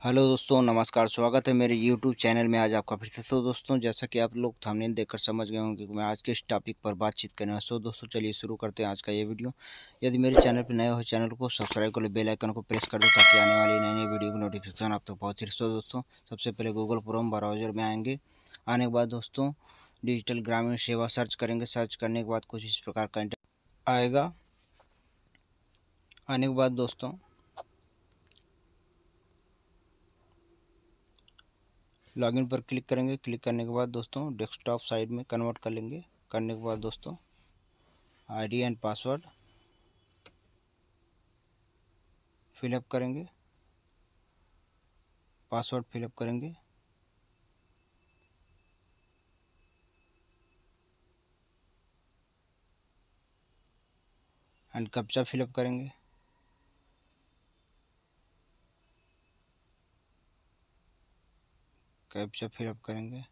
Hello दोस्तों, नमस्कार। स्वागत है मेरे यूट्यूब चैनल में। आज आपका फिर से दोस्तों, जैसा कि आप लोग थंबनेल देखकर समझ गए होंगे कि मैं आज किस टॉपिक पर बातचीत करने वाला। दोस्तों चलिए शुरू करते हैं आज का ये वीडियो। यदि मेरे चैनल पर नए हो, चैनल को सब्सक्राइब कर लो, बेल आइकन को प्रेस कर दो ताकि आने वाली नई नई वीडियो की नोटिफिकेशन आप तक पहुँचे। दोस्तों सबसे पहले गूगल क्रोम ब्राउजर में आएंगे। आने के बाद दोस्तों डिजिटल ग्रामीण सेवा सर्च करेंगे। सर्च करने के बाद कुछ इस प्रकार का आएगा। आने के बाद दोस्तों लॉगिन पर क्लिक करेंगे। क्लिक करने के बाद दोस्तों डेस्कटॉप साइड में कन्वर्ट कर लेंगे। करने के बाद दोस्तों आईडी एंड पासवर्ड फिलअप करेंगे। पासवर्ड फिलअप करेंगे। एंड कैप्चा फिलअप करेंगे। कैप्चा फिलअप करेंगे।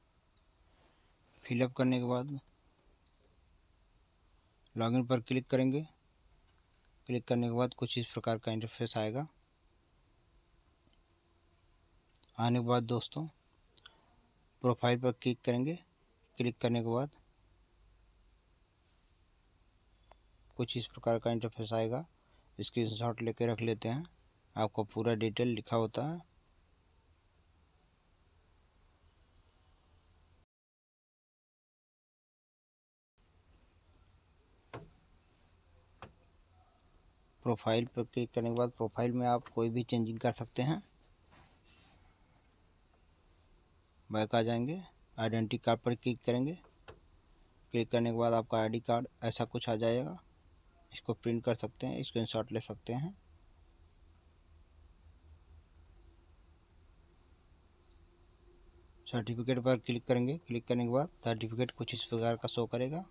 फिलअप करने के बाद लॉगिन पर क्लिक करेंगे। क्लिक करने के बाद कुछ इस प्रकार का इंटरफेस आएगा। आने के बाद दोस्तों प्रोफाइल पर क्लिक करेंगे। क्लिक करने के बाद कुछ इस प्रकार का इंटरफेस आएगा। स्क्रीनशॉट लेके रख लेते हैं, आपको पूरा डिटेल लिखा होता है। प्रोफाइल पर क्लिक करने के बाद प्रोफाइल में आप कोई भी चेंजिंग कर सकते हैं। बैक आ जाएंगे। आइडेंटिटी कार्ड पर क्लिक करेंगे। क्लिक करने के बाद आपका आईडी कार्ड ऐसा कुछ आ जाएगा। इसको प्रिंट कर सकते हैं, स्क्रीनशॉट ले सकते हैं। सर्टिफिकेट पर क्लिक करेंगे। क्लिक करने के बाद सर्टिफिकेट कुछ इस प्रकार का शो करेगा।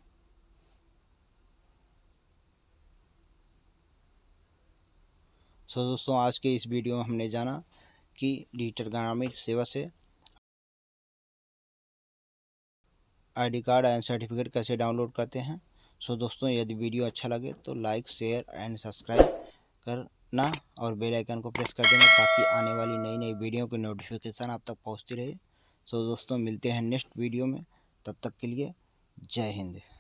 दोस्तों आज के इस वीडियो में हमने जाना कि डिजिटल ग्रामीण सेवा से आईडी कार्ड एंड सर्टिफिकेट कैसे डाउनलोड करते हैं। दोस्तों यदि वीडियो अच्छा लगे तो लाइक, शेयर एंड सब्सक्राइब करना और बेल आइकन को प्रेस कर देना ताकि आने वाली नई नई वीडियो की नोटिफिकेशन आप तक पहुंचती रहे। दोस्तों मिलते हैं नेक्स्ट वीडियो में। तब तक के लिए जय हिंद।